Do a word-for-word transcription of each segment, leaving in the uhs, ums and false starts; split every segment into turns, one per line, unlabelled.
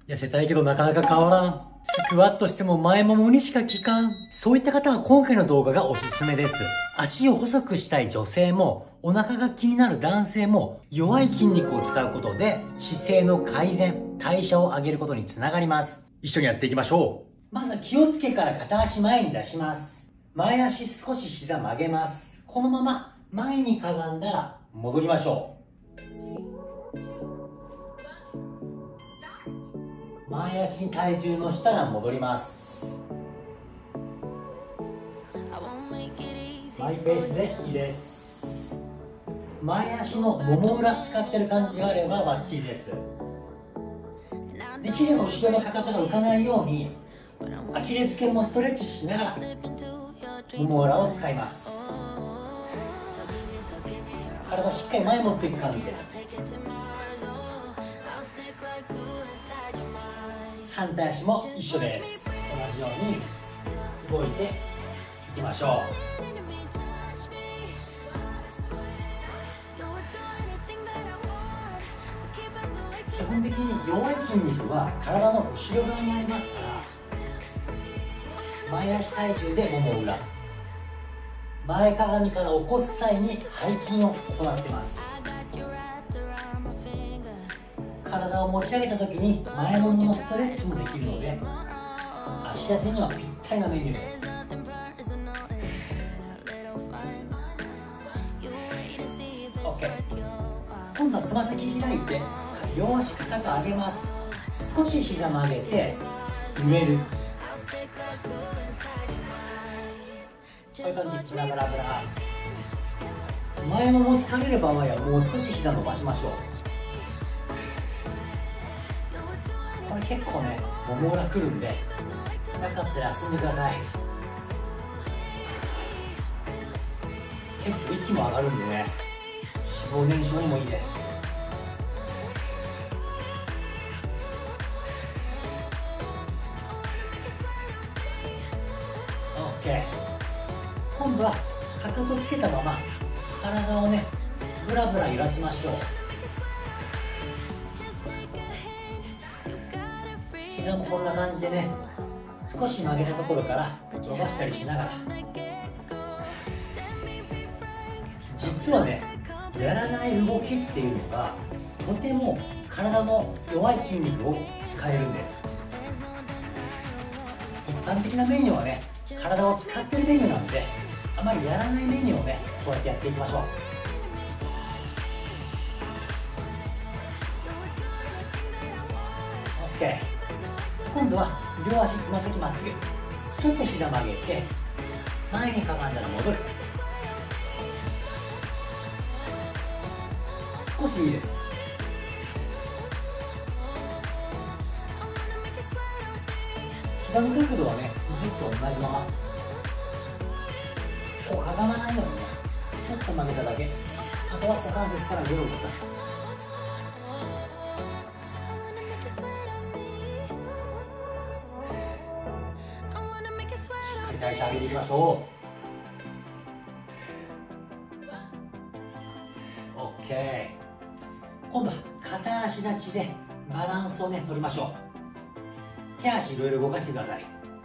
痩せたいけどなかなか変わらん。スクワットしても前ももにしか効かん。そういった方は今回の動画がおすすめです。足を細くしたい女性も、お腹が気になる男性も、弱い筋肉を使うことで、姿勢の改善、代謝を上げることにつながります。一緒にやっていきましょう。まずは気をつけから片足前に出します。前足少し膝曲げます。このまま前にかがんだら戻りましょう。前足に体重乗したら戻ります。マイペースでいいです。前足のもも裏使ってる感じがあればバッチリです。できれば後ろのかかとが浮かないようにアキレス腱もストレッチしながらもも裏を使います。体しっかり前持っていく感じで、反対足も一緒です。同じように動いていきましょう。基本的に弱い筋肉は体の後ろ側にありますから、前足体重でもも裏、前かがみから起こす際に背筋を行っています。体を持ち上げた時に前もものストレッチもできるので、足痩せにはぴったりなメニューです。 OK。 今度はつま先開いて両足かかと上げます。少し膝曲げて埋める、こういう感じ。ブラブラブラ。前もも疲れる場合はもう少し膝伸ばしましょう。これ結構ねもも裏くるんで、なかったら休んでください。結構息も上がるんでね、脂肪燃焼にもいいです。OK。 今度はかかとつけたまま体をねブラブラ揺らしましょう。膝もこんな感じでね、少し曲げたところから伸ばしたりしながら、実はねやらない動きっていうのがとても体の弱い筋肉を使えるんです。一般的なメニューはね体を使ってるメニューなんで、あまりやらないメニューをねこうやってやっていきましょう。 OK。 今度は両足つま先まっすぐ、ちょっと膝曲げて前にかがんだら戻る。少しいいです。膝の角度はねずっと同じまま、こうかがまないようにねちょっと曲げただけ。あとは股関節からグログロ出す。しっかり代謝上げていきましょう。 OK。 今度は片足立ちでバランスをね取りましょう。手足いろいろ動かしてください。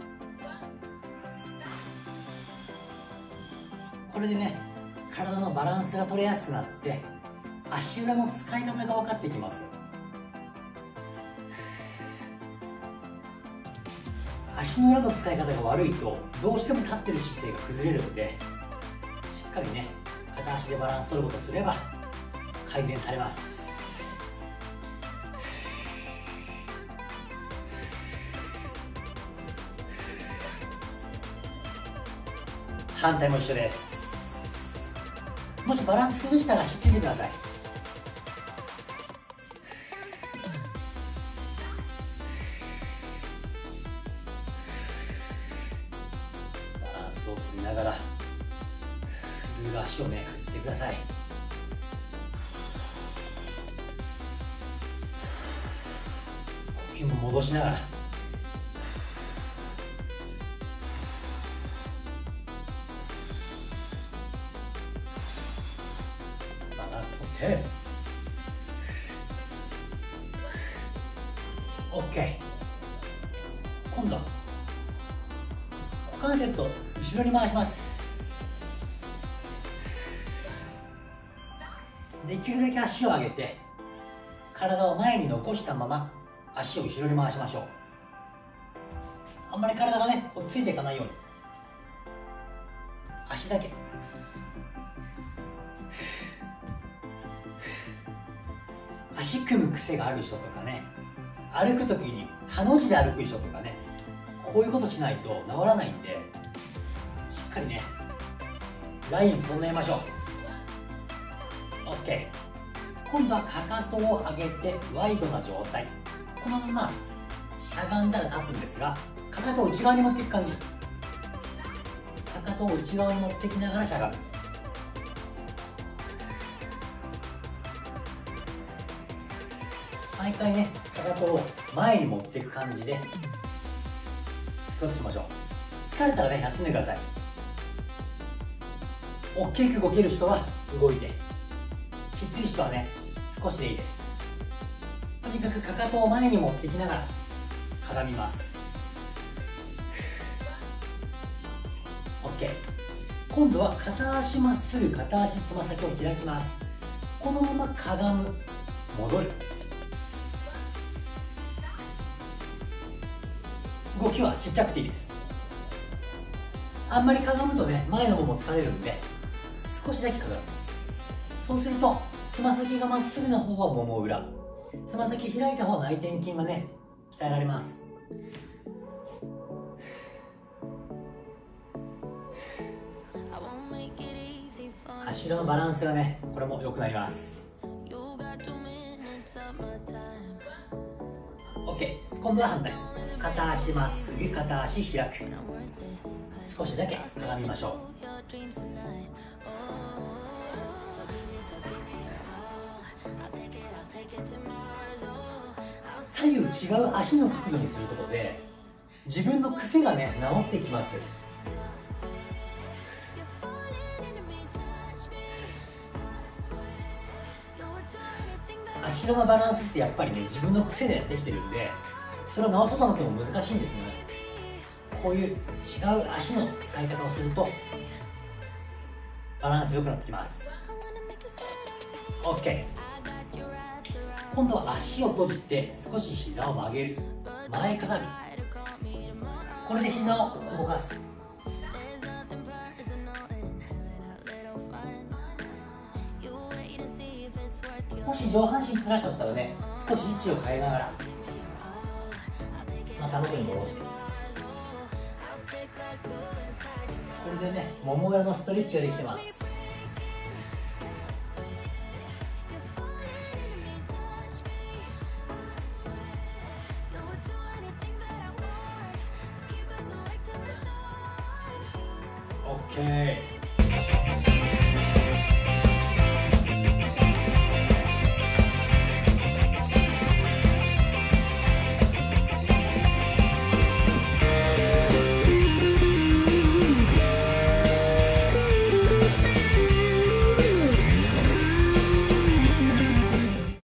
これでね体のバランスが取れやすくなって足裏の使い方が分かってきます。足の裏の使い方が悪いとどうしても立ってる姿勢が崩れるので、しっかりね片足でバランス取ることすれば改善されます。反対も一緒です。もしバランス崩したら知っててください。バランスを取りながら振る足をね振ってください。呼吸も戻しながら。OK。 今度は股関節を後ろに回します。できるだけ足を上げて体を前に残したまま足を後ろに回しましょう。あんまり体がねこうついていかないように足だけ。足組む癖がある人とかね、歩くときにハの字で歩く人とかね、こういうことしないと治らないんで、しっかりねラインを整えましょう。 OK。 今度はかかとを上げてワイドな状態、このまましゃがんだら立つんですが、かかとを内側に持っていく感じ、かかとを内側に持っていきながらしゃがむ。毎回ねかかとを前に持っていく感じでスクワットしましょう。疲れたらね休んでください。大きく動ける人は動いて、きつい人はね少しでいいです。とにかくかかとを前に持っていきながらかがみます。 OK。 今度は片足まっすぐ、片足つま先を開きます。このままかがむ、戻る。動きはちっちゃくていいです。あんまりかがむとね前の方も疲れるんで、少しだけかがむ。そうするとつま先がまっすぐな方はもも裏、つま先開いた方は内転筋がね鍛えられます。足裏のバランスがねこれも良くなります。 OK。 今度は反対、片足まっすぐ、片足開く。少しだけかがみましょう。左右違う足の角度にすることで自分の癖がね治ってきます。足裏のバランスってやっぱりね自分の癖でできてるんで、それを直そうと思っても難しいんですね。こういう違う足の使い方をするとバランス良くなってきます。 OK。 今度は足を閉じて少し膝を曲げる、前かがみ。これで膝を動かす。もし上半身つらかったらね少し位置を変えながらまた元に戻して、これでねもも裏のストレッチができてます。オッケー。